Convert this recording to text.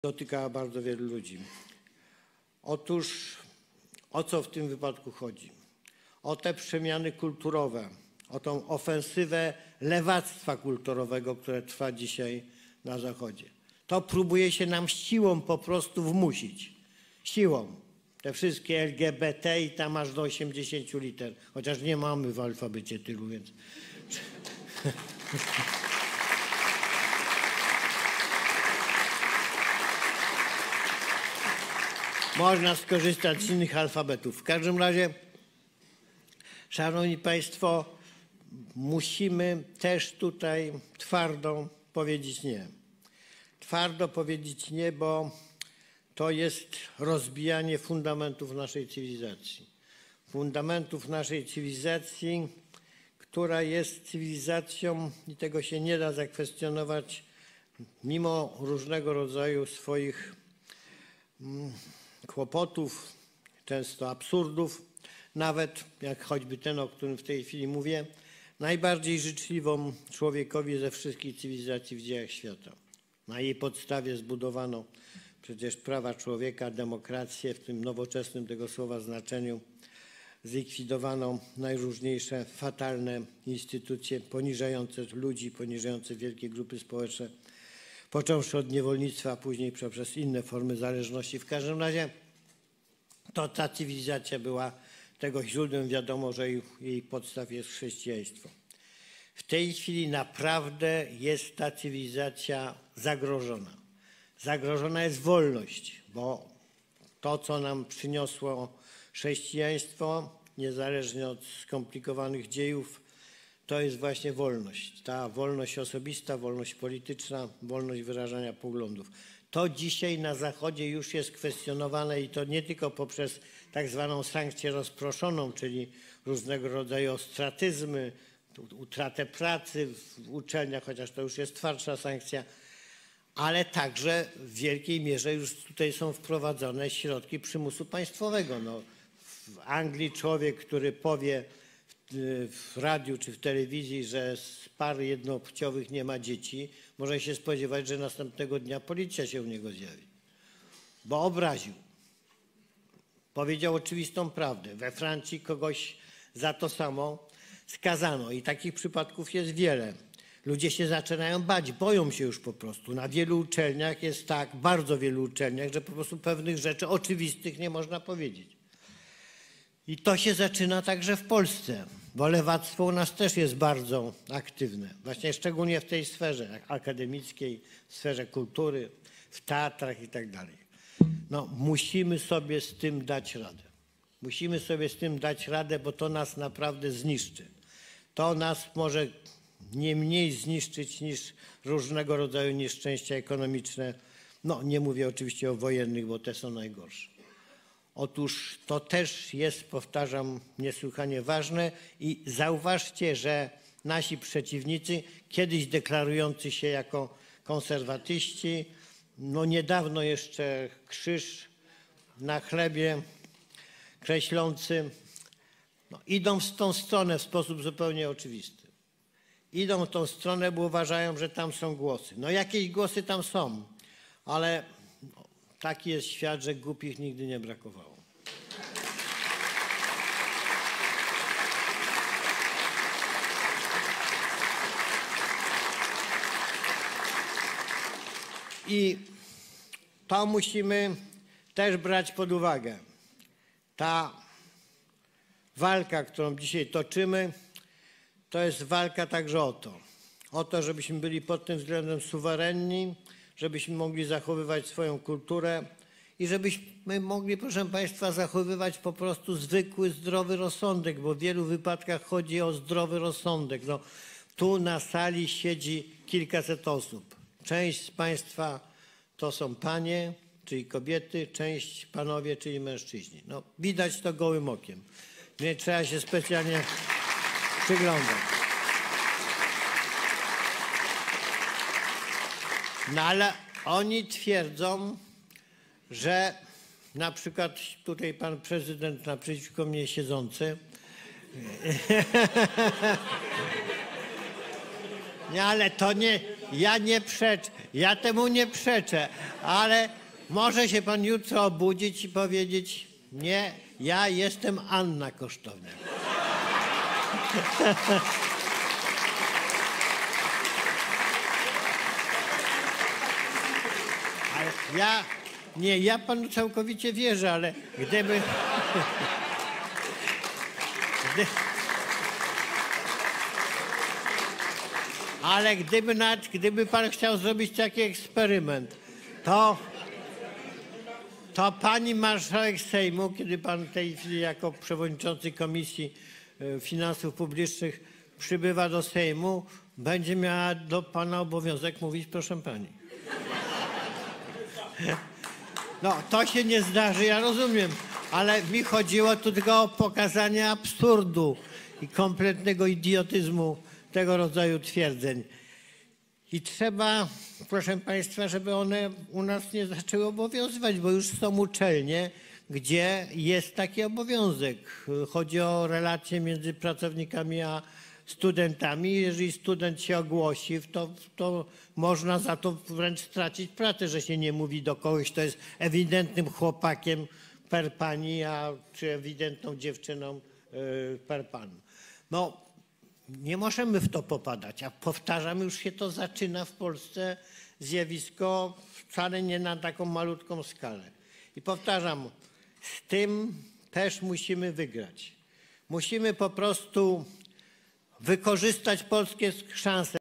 dotykała bardzo wielu ludzi. Otóż o co w tym wypadku chodzi? O te przemiany kulturowe, o tą ofensywę lewactwa kulturowego, które trwa dzisiaj na Zachodzie. To próbuje się nam siłą po prostu wmusić. Siłą. Te wszystkie LGBT i tam aż do 80 liter. Chociaż nie mamy w alfabecie tylu, więc... Można skorzystać z innych alfabetów. W każdym razie, szanowni państwo, musimy też tutaj twardo powiedzieć nie. Twardo powiedzieć nie, bo to jest rozbijanie fundamentów naszej cywilizacji. Fundamentów naszej cywilizacji, która jest cywilizacją, i tego się nie da zakwestionować, mimo różnego rodzaju swoich kłopotów, często absurdów, nawet jak choćby ten, o którym w tej chwili mówię, najbardziej życzliwą człowiekowi ze wszystkich cywilizacji w dziejach świata. Na jej podstawie zbudowano przecież prawa człowieka, demokrację, w tym nowoczesnym tego słowa znaczeniu. Zlikwidowano najróżniejsze fatalne instytucje poniżające ludzi, poniżające wielkie grupy społeczne, począwszy od niewolnictwa, a później poprzez inne formy zależności. W każdym razie to ta cywilizacja była tego źródłem. Wiadomo, że jej podstaw jest chrześcijaństwo. W tej chwili naprawdę jest ta cywilizacja zagrożona. Zagrożona jest wolność, bo to, co nam przyniosło chrześcijaństwo, niezależnie od skomplikowanych dziejów, to jest właśnie wolność. Ta wolność osobista, wolność polityczna, wolność wyrażania poglądów. To dzisiaj na Zachodzie już jest kwestionowane i to nie tylko poprzez tak zwaną sankcję rozproszoną, czyli różnego rodzaju ostracyzmy, utratę pracy w uczelniach, chociaż to już jest twardsza sankcja, ale także w wielkiej mierze już tutaj są wprowadzone środki przymusu państwowego. No, w Anglii człowiek, który powie w radiu czy w telewizji, że z par jednopłciowych nie ma dzieci, może się spodziewać, że następnego dnia policja się u niego zjawi, bo obraził. Powiedział oczywistą prawdę. We Francji kogoś za to samo skazano i takich przypadków jest wiele. Ludzie się zaczynają bać, boją się już po prostu. Na wielu uczelniach jest tak, bardzo wielu uczelniach, że po prostu pewnych rzeczy oczywistych nie można powiedzieć. I to się zaczyna także w Polsce, bo lewactwo u nas też jest bardzo aktywne. Właśnie szczególnie w tej sferze akademickiej, w sferze kultury, w teatrach i tak dalej. No, musimy sobie z tym dać radę. Musimy sobie z tym dać radę, bo to nas naprawdę zniszczy. To nas może nie mniej zniszczyć niż różnego rodzaju nieszczęścia ekonomiczne. No, nie mówię oczywiście o wojennych, bo te są najgorsze. Otóż to też jest, powtarzam, niesłychanie ważne i zauważcie, że nasi przeciwnicy, kiedyś deklarujący się jako konserwatyści, no niedawno jeszcze krzyż na chlebie kreślący, no, idą w tą stronę w sposób zupełnie oczywisty. Idą w tą stronę, bo uważają, że tam są głosy. No jakieś głosy tam są, ale taki jest świat, że głupich nigdy nie brakowało. I to musimy też brać pod uwagę. Ta walka, którą dzisiaj toczymy, to jest walka także o to. O to, żebyśmy byli pod tym względem suwerenni, żebyśmy mogli zachowywać swoją kulturę i żebyśmy mogli, proszę państwa, zachowywać po prostu zwykły, zdrowy rozsądek, bo w wielu wypadkach chodzi o zdrowy rozsądek. No, tu na sali siedzi kilkaset osób. Część z państwa to są panie, czyli kobiety, część panowie, czyli mężczyźni. No, widać to gołym okiem. Nie trzeba się specjalnie przyglądać. No ale oni twierdzą, że na przykład tutaj pan prezydent naprzeciwko mnie siedzący, nie, ale to nie, Ja nie przeczę, ja temu nie przeczę, ale może się pan jutro obudzić i powiedzieć, nie, ja jestem Anna Kosztowniak. Ale ja panu całkowicie wierzę, ale gdyby... Ale gdyby pan chciał zrobić taki eksperyment, to pani marszałek Sejmu, kiedy pan w tej chwili jako przewodniczący Komisji Finansów Publicznych przybywa do Sejmu, będzie miała do pana obowiązek mówić proszę pani. No, to się nie zdarzy, ja rozumiem, ale mi chodziło tu tylko o pokazanie absurdu i kompletnego idiotyzmu tego rodzaju twierdzeń. I trzeba, proszę państwa, żeby one u nas nie zaczęły obowiązywać, bo już są uczelnie, gdzie jest taki obowiązek. Chodzi o relacje między pracownikami a studentami. Jeżeli student się ogłosi, to można za to wręcz stracić pracę, że się nie mówi do kogoś, kto jest ewidentnym chłopakiem per pani, czy ewidentną dziewczyną per pan. No, nie możemy w to popadać, a powtarzam, już się to zaczyna w Polsce zjawisko wcale nie na taką malutką skalę. I powtarzam, z tym też musimy wygrać. Musimy po prostu wykorzystać polskie szanse.